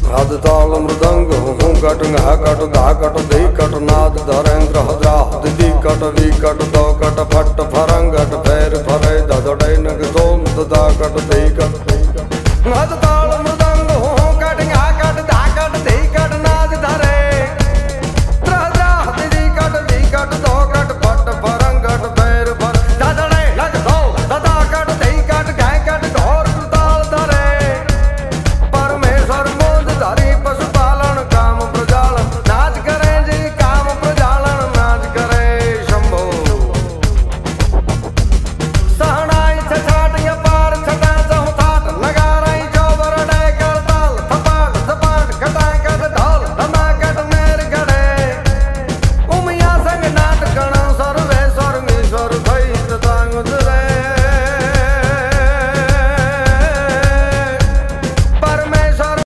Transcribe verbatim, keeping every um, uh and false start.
आद ताल मृदंग हूँ कट घा कट धा कट धी कट नाद धरेंद्र हद्रा दिदी कट वी कट दो कट फट फरंगट फेर फरे ददड़े नग सोम ददा कट धी कट